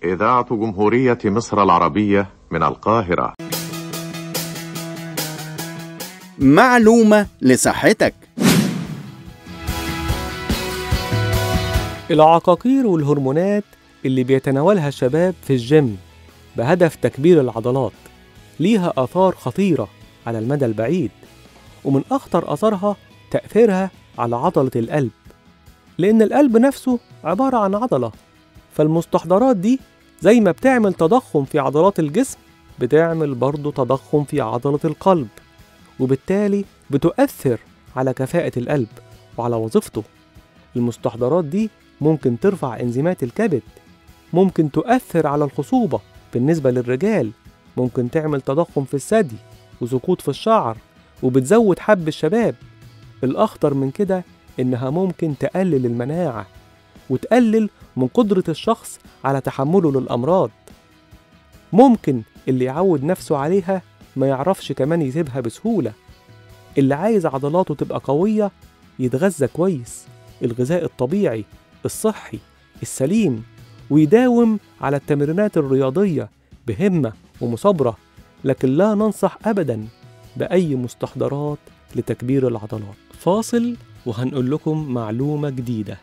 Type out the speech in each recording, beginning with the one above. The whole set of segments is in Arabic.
إذاعة جمهورية مصر العربية من القاهرة. معلومة لصحتك. العقاقير والهرمونات اللي بيتناولها الشباب في الجيم بهدف تكبير العضلات ليها آثار خطيرة على المدى البعيد، ومن أخطر آثارها تأثيرها على عضلة القلب، لأن القلب نفسه عبارة عن عضلة، فالمستحضرات دي زي ما بتعمل تضخم في عضلات الجسم بتعمل برضو تضخم في عضلة القلب، وبالتالي بتؤثر على كفاءة القلب وعلى وظيفته. المستحضرات دي ممكن ترفع إنزيمات الكبد، ممكن تؤثر على الخصوبة بالنسبة للرجال، ممكن تعمل تضخم في الثدي وسقوط في الشعر، وبتزود حب الشباب. الأخطر من كده إنها ممكن تقلل المناعة وتقلل من قدرة الشخص على تحمله للأمراض. ممكن اللي يعود نفسه عليها ما يعرفش كمان يسيبها بسهولة. اللي عايز عضلاته تبقى قوية يتغذى كويس، الغذاء الطبيعي الصحي السليم، ويداوم على التمرينات الرياضية بهمة ومثابرة، لكن لا ننصح أبدا بأي مستحضرات لتكبير العضلات. فاصل وهنقول لكم معلومة جديدة.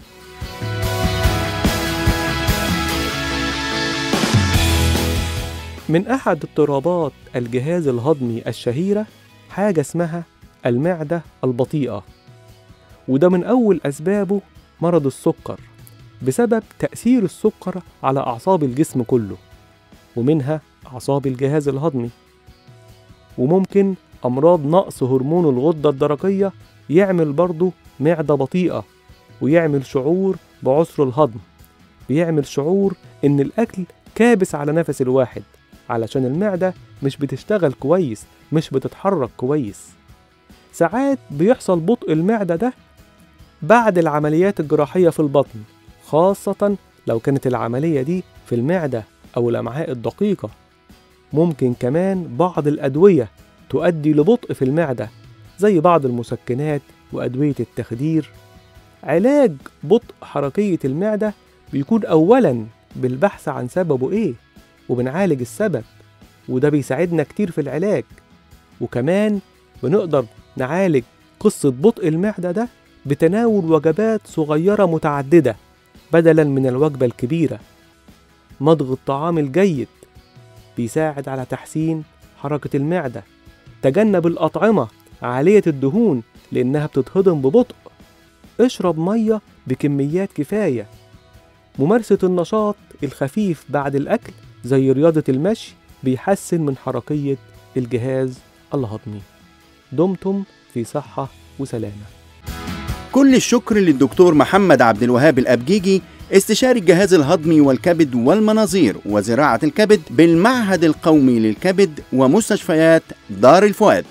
من أحد اضطرابات الجهاز الهضمي الشهيرة حاجة اسمها المعدة البطيئة، وده من أول أسبابه مرض السكر بسبب تأثير السكر على أعصاب الجسم كله، ومنها أعصاب الجهاز الهضمي. وممكن أمراض نقص هرمون الغدة الدرقية يعمل برضه معدة بطيئة، ويعمل شعور بعسر الهضم، بيعمل شعور إن الأكل كابس على نفس الواحد علشان المعدة مش بتشتغل كويس، مش بتتحرك كويس. ساعات بيحصل بطء المعدة ده بعد العمليات الجراحية في البطن، خاصة لو كانت العملية دي في المعدة أو الأمعاء الدقيقة. ممكن كمان بعض الأدوية تؤدي لبطء في المعدة زي بعض المسكنات وأدوية التخدير. علاج بطء حركية المعدة بيكون أولاً بالبحث عن سببه إيه، وبنعالج السبب، وده بيساعدنا كتير في العلاج. وكمان بنقدر نعالج قصة بطء المعدة ده بتناول وجبات صغيرة متعددة بدلاً من الوجبة الكبيرة. مضغ الطعام الجيد بيساعد على تحسين حركة المعدة. تجنب الأطعمة عالية الدهون لأنها بتتهضم ببطء. اشرب مية بكميات كفاية. ممارسة النشاط الخفيف بعد الأكل زي رياضة المشي بيحسن من حركية الجهاز الهضمي. دمتم في صحة وسلامة. كل الشكر للدكتور محمد عبد الوهاب الأبجيجي، استشاري الجهاز الهضمي والكبد والمناظير وزراعة الكبد بالمعهد القومي للكبد ومستشفيات دار الفؤاد.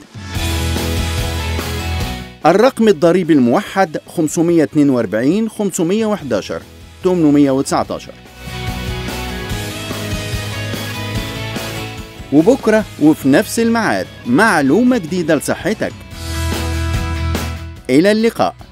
الرقم الضريبي الموحد 542 511 819. وبكرة وفي نفس الميعاد معلومة جديدة لصحتك. إلى اللقاء.